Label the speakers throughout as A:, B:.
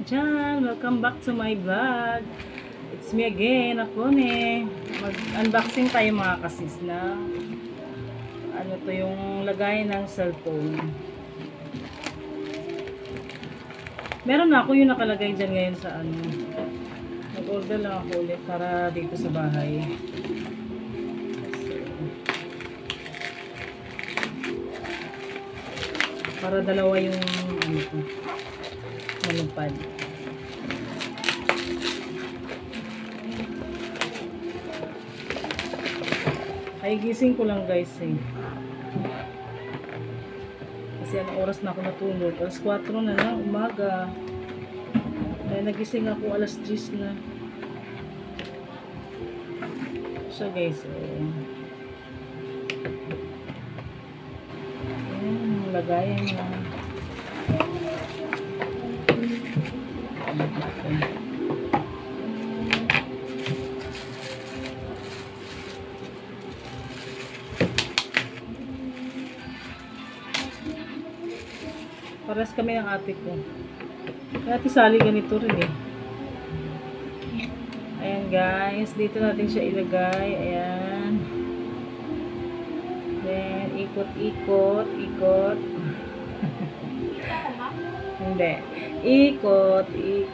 A: dyan! Welcome back to my vlog. It's me again, ako ne. Mag-unboxing tayo mga kasis na ano to yung lagay ng cellphone. Meron na ako yung nakalagay dyan ngayon sa ano. Nag-order lang ako ulit para dito sa bahay. Para dalawa yung ano ko. Manupad. Ay, gising ko lang guys eh. Kasi anong oras na ako natulog? Alas 4 na na, umaga. Kaya nagising ako alas 10 na. So guys, lagayan na. Paras kami ng ate ko. Kaya ate Sally ganito rin eh. Ayan guys, dito natin siya ilagay. Ayan. Then, ikot. Hindi. Ikot.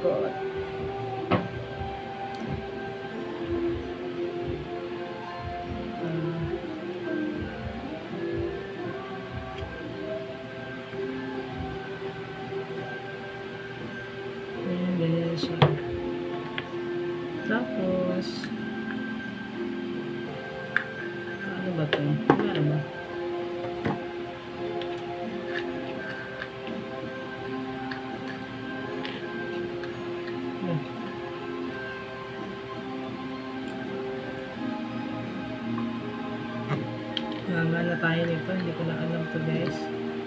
A: Ganyan siya. Tapos, ano ba ito? Ano ba? Nanga na tayo nito. Hindi ko na alam to guys.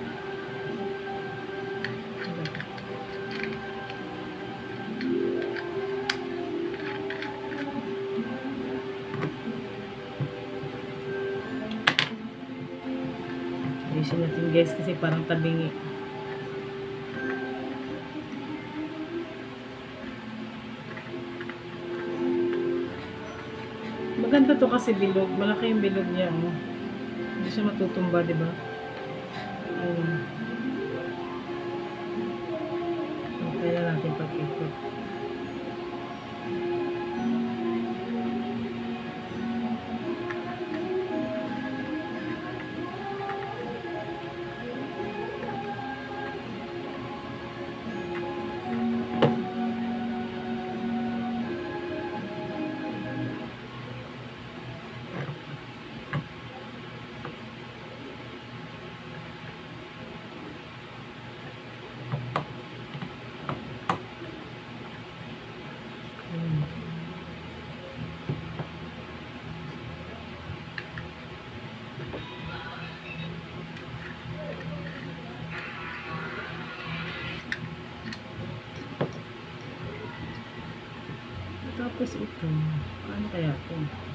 A: Ayusin natin guys kasi parang tabingi. Maganda to kasi bilog. Malaki yung bilog niya. Oh. Hindi siya matutumba, diba? Ayun. Kaya natin pag-ikot. Tapos ito, ano kaya ito?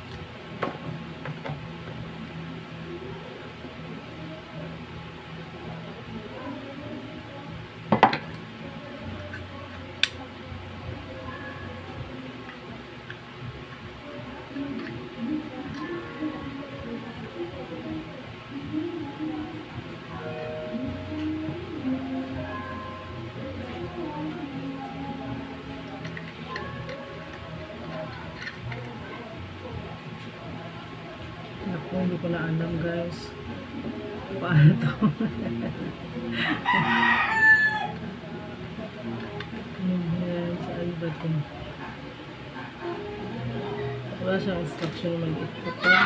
A: Ako, hindi ko na alam guys. Paano to? Ayan, saan ba ito? Wala siyang instruction mag-ikot to.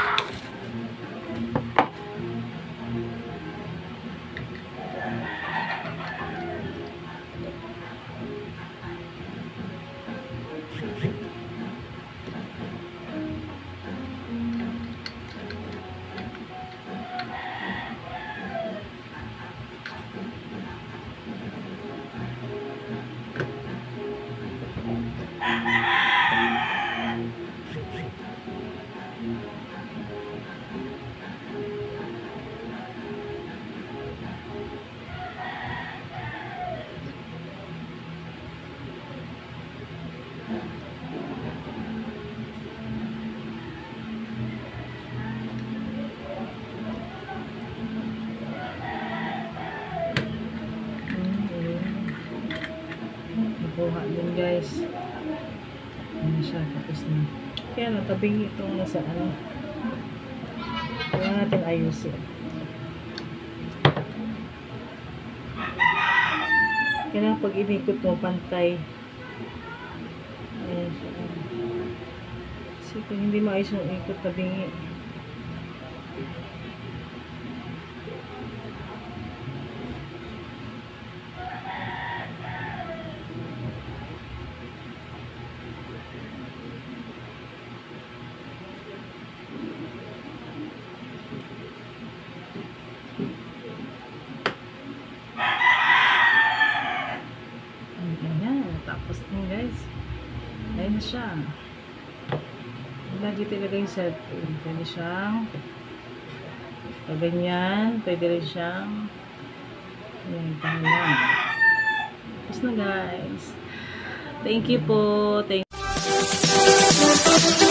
A: Nakuha din guys. Ano siya, tapos na. Kaya natabing itong nasa ano. Kaya natin ayusin. Kaya pag inikot mo, pantay. Ayan siya. Kasi kung hindi maayos yung ikot na bingi. Ayan, tapos din guys. Ayan na siya. Lagi talaga yung cellphone. Pwede siyang pag ganyan, pwede rin siyang ayan, ganyan. Tapos na guys. Thank you po. Thank you.